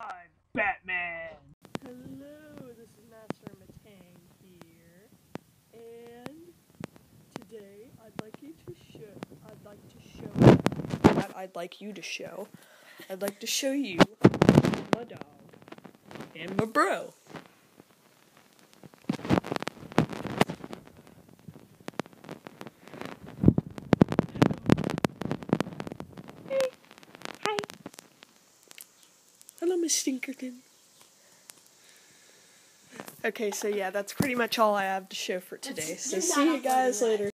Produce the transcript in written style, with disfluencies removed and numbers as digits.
I'm Batman. Hello, this is Master Matang here, and today I'd like you to show you my dog and my bro. Hey, hi. Hello, Miss Stinkerton. Okay, so yeah, that's pretty much all I have to show for today. So see you guys later.